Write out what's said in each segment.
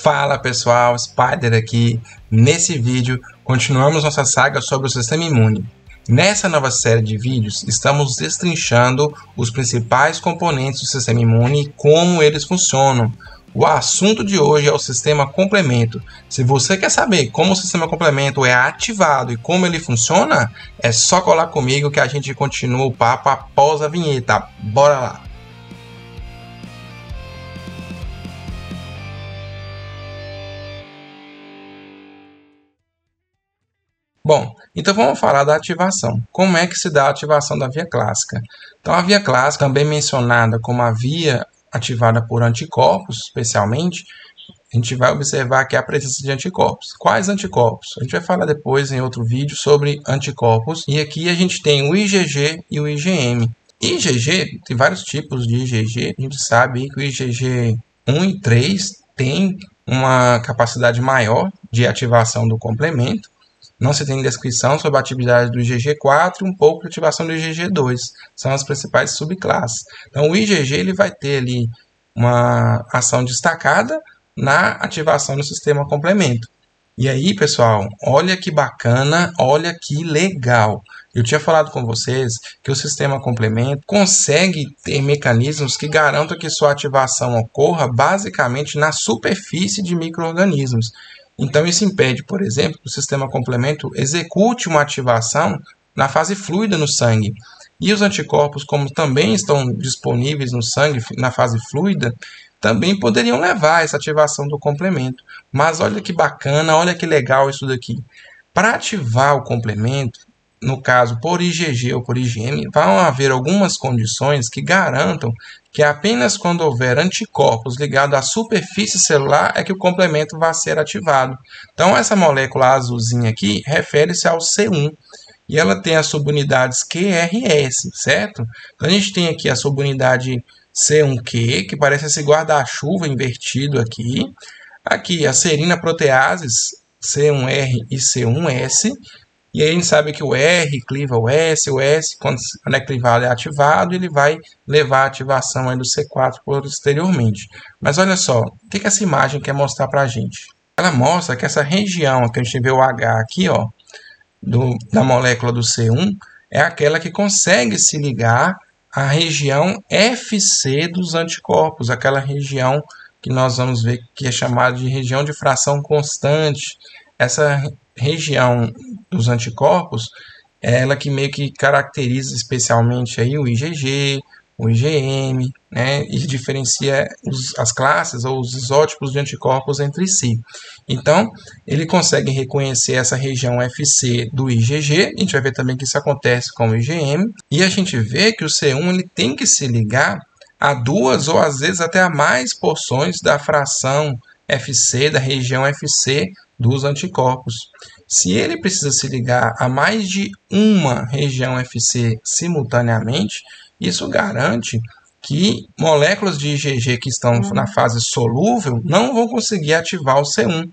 Fala pessoal, Spider aqui. Nesse vídeo, continuamos nossa saga sobre o sistema imune. Nessa nova série de vídeos, estamos destrinchando os principais componentes do sistema imune e como eles funcionam. O assunto de hoje é o sistema complemento. Se você quer saber como o sistema complemento é ativado e como ele funciona, é só colar comigo que a gente continua o papo após a vinheta. Bora lá! Bom, então vamos falar da ativação. Como é que se dá a ativação da via clássica? Então, a via clássica, também mencionada como a via ativada por anticorpos, especialmente, a gente vai observar aqui a presença de anticorpos. Quais anticorpos? A gente vai falar depois em outro vídeo sobre anticorpos. E aqui a gente tem o IgG e o IgM. IgG, tem vários tipos de IgG. A gente sabe que o IgG 1 e 3 tem uma capacidade maior de ativação do complemento. Não se tem descrição sobre a atividade do IgG4 e um pouco de ativação do IgG2. São as principais subclasses. Então, o IgG ele vai ter ali uma ação destacada na ativação do sistema complemento. E aí, pessoal, olha que bacana, olha que legal. Eu tinha falado com vocês que o sistema complemento consegue ter mecanismos que garantam que sua ativação ocorra basicamente na superfície de micro-organismos. Então, isso impede, por exemplo, que o sistema complemento execute uma ativação na fase fluida no sangue. E os anticorpos, como também estão disponíveis no sangue na fase fluida, também poderiam levar a essa ativação do complemento. Mas olha que bacana, olha que legal isso daqui. Para ativar o complemento, no caso por IgG ou por IgM, vão haver algumas condições que garantam que apenas quando houver anticorpos ligados à superfície celular é que o complemento vai ser ativado. Então, essa molécula azulzinha aqui refere-se ao C1 e ela tem as subunidades QRS, certo? Então, a gente tem aqui a subunidade C1Q, que parece esse guarda-chuva invertido aqui. Aqui, as serina proteases C1R e C1S. E aí a gente sabe que o R cliva o S quando é clivado é ativado, ele vai levar a ativação aí do C4 posteriormente. Mas olha só, o que essa imagem quer mostrar para a gente? Ela mostra que essa região, que a gente vê o H aqui, ó, da molécula do C1, é aquela que consegue se ligar à região FC dos anticorpos, aquela região que nós vamos ver que é chamada de região de fração constante. Essa região dos anticorpos é ela que meio que caracteriza especialmente aí o IgG, o IgM, né, e diferencia as classes ou os isótipos de anticorpos entre si. Então, ele consegue reconhecer essa região FC do IgG, a gente vai ver também que isso acontece com o IgM, e a gente vê que o C1 ele tem que se ligar a duas ou às vezes até a mais porções da fração FC, da região FC dos anticorpos. Se ele precisa se ligar a mais de uma região FC simultaneamente, isso garante que moléculas de IgG que estão na fase solúvel não vão conseguir ativar o C1,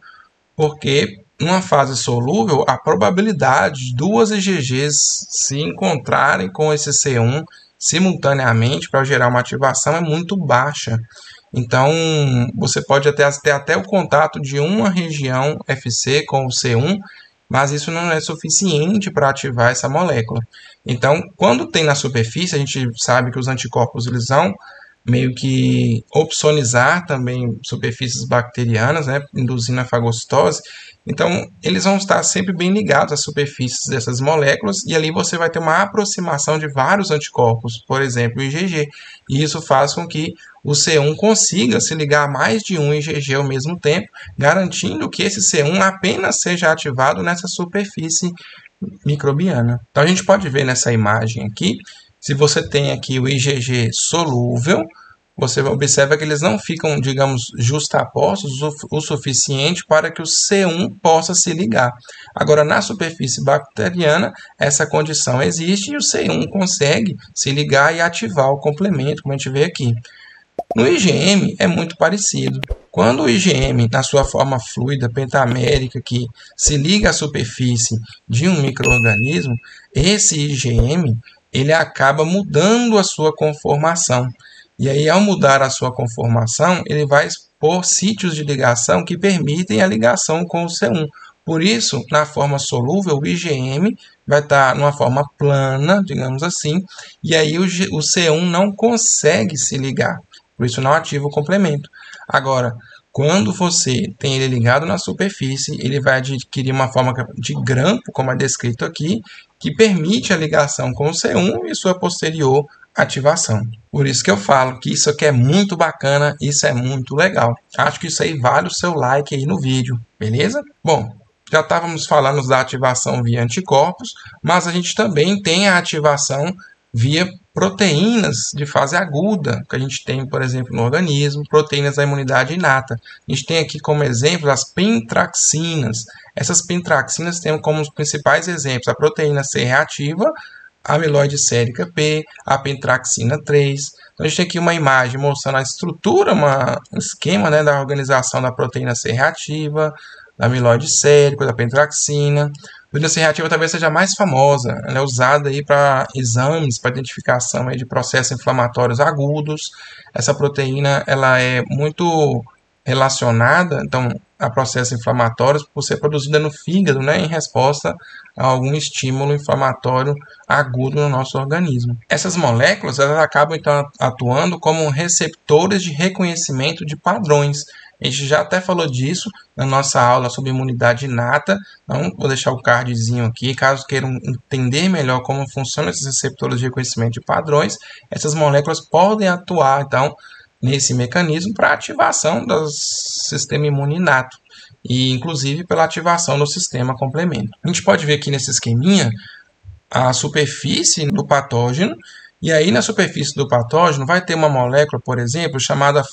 porque numa fase solúvel a probabilidade de duas IgGs se encontrarem com esse C1 simultaneamente para gerar uma ativação é muito baixa. Então, você pode ter até o contato de uma região FC com o C1, mas isso não é suficiente para ativar essa molécula. Então, quando tem na superfície, a gente sabe que os anticorpos eles vão meio que opsonizar também superfícies bacterianas, né, induzindo a fagocitose. Então, eles vão estar sempre bem ligados às superfícies dessas moléculas e ali você vai ter uma aproximação de vários anticorpos, por exemplo, o IgG. E isso faz com que o C1 consiga se ligar a mais de um IgG ao mesmo tempo, garantindo que esse C1 apenas seja ativado nessa superfície microbiana. Então, a gente pode ver nessa imagem aqui, se você tem aqui o IgG solúvel, você observa que eles não ficam, digamos, justapostos o suficiente para que o C1 possa se ligar. Agora, na superfície bacteriana, essa condição existe e o C1 consegue se ligar e ativar o complemento, como a gente vê aqui. No IgM é muito parecido. Quando o IgM, na sua forma fluida, pentamérica, que se liga à superfície de um micro-organismo, esse IgM ele acaba mudando a sua conformação. E aí, ao mudar a sua conformação, ele vai por sítios de ligação que permitem a ligação com o C1. Por isso, na forma solúvel, o IgM vai estar numa forma plana, digamos assim, e aí o C1 não consegue se ligar, por isso não ativa o complemento. Agora, quando você tem ele ligado na superfície, ele vai adquirir uma forma de grampo, como é descrito aqui, que permite a ligação com o C1 e sua posterior ativação. Por isso que eu falo que isso aqui é muito bacana, isso é muito legal. Acho que isso aí vale o seu like aí no vídeo, beleza? Bom, já estávamos falando da ativação via anticorpos, mas a gente também tem a ativação via proteínas de fase aguda, que a gente tem, por exemplo, no organismo, proteínas da imunidade inata. A gente tem aqui como exemplo as pentraxinas. Essas pentraxinas têm como os principais exemplos a proteína C reativa, a amiloide sérica P, a pentraxina 3. Então, a gente tem aqui uma imagem mostrando a estrutura, um esquema, né, da organização da proteína C reativa, da amiloide sérica, da pentraxina. A proteína C reativa talvez seja a mais famosa, ela é usada aí para exames, para identificação aí de processos inflamatórios agudos. Essa proteína ela é muito relacionada, então, a processos inflamatórios por ser produzida no fígado, né, em resposta a algum estímulo inflamatório agudo no nosso organismo. Essas moléculas elas acabam então atuando como receptores de reconhecimento de padrões. A gente já até falou disso na nossa aula sobre imunidade inata, então vou deixar o cardzinho aqui, caso queiram entender melhor como funcionam esses receptores de reconhecimento de padrões, essas moléculas podem atuar então nesse mecanismo para ativação do sistema imune inato e inclusive pela ativação do sistema complemento. A gente pode ver aqui nesse esqueminha a superfície do patógeno, e aí na superfície do patógeno vai ter uma molécula, por exemplo, chamada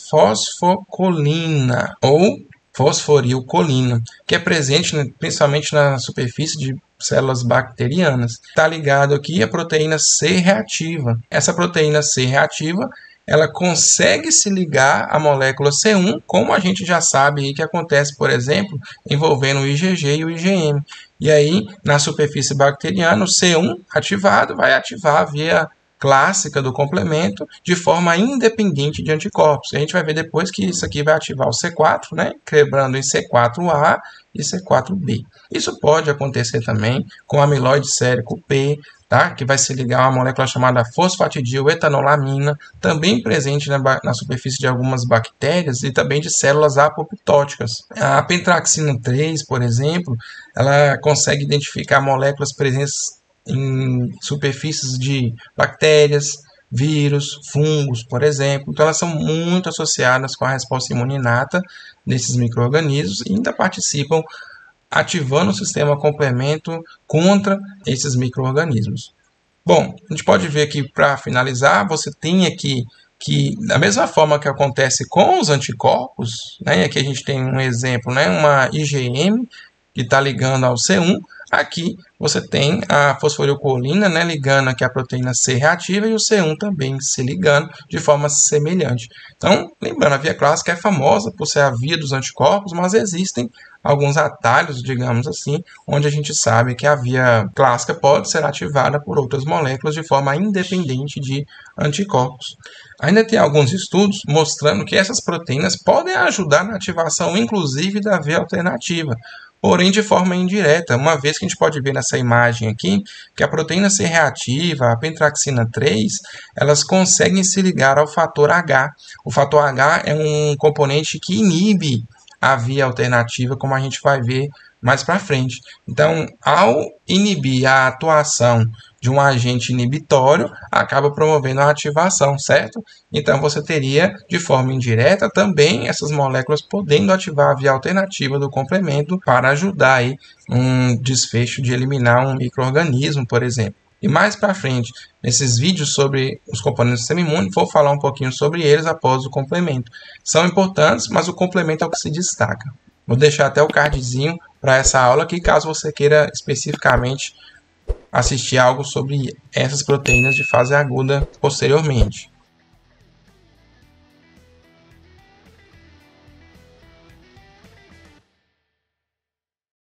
fosfocolina ou fosforilcolina, que é presente principalmente na superfície de células bacterianas. Está ligado aqui a proteína C reativa. Essa proteína C reativa ela consegue se ligar à molécula C1, como a gente já sabe aí que acontece, por exemplo, envolvendo o IgG e o IgM. E aí, na superfície bacteriana, o C1 ativado vai ativar a via clássica do complemento de forma independente de anticorpos. A gente vai ver depois que isso aqui vai ativar o C4, né, quebrando em C4A e C4B. Isso pode acontecer também com a amiloide sérico P, tá? Que vai se ligar a uma molécula chamada fosfatidiletanolamina, também presente na superfície de algumas bactérias e também de células apoptóticas. A pentraxina 3, por exemplo, ela consegue identificar moléculas presentes em superfícies de bactérias, vírus, fungos, por exemplo. Então, elas são muito associadas com a resposta imune inata desses micro-organismos e ainda participam ativando o sistema complemento contra esses micro-organismos. Bom, a gente pode ver aqui, para finalizar, você tem aqui que, da mesma forma que acontece com os anticorpos, né, aqui a gente tem um exemplo, né, uma IgM que está ligando ao C1, aqui você tem a fosforilcolina, né, ligando aqui a proteína C reativa e o C1 também se ligando de forma semelhante. Então, lembrando, a via clássica é famosa por ser a via dos anticorpos, mas existem alguns atalhos, digamos assim, onde a gente sabe que a via clássica pode ser ativada por outras moléculas de forma independente de anticorpos. Ainda tem alguns estudos mostrando que essas proteínas podem ajudar na ativação, inclusive, da via alternativa, porém de forma indireta, uma vez que a gente pode ver nessa imagem aqui que a proteína C reativa, a pentraxina 3, elas conseguem se ligar ao fator H. O fator H é um componente que inibe a via alternativa, como a gente vai ver mais para frente. Então, ao inibir a atuação de um agente inibitório, acaba promovendo a ativação, certo? Então, você teria, de forma indireta, também essas moléculas podendo ativar a via alternativa do complemento para ajudar aí um desfecho de eliminar um micro-organismo, por exemplo. E mais para frente, nesses vídeos sobre os componentes do sistema imune, vou falar um pouquinho sobre eles após o complemento. São importantes, mas o complemento é o que se destaca. Vou deixar até o cardzinho para essa aula aqui, caso você queira especificamente assistir algo sobre essas proteínas de fase aguda posteriormente.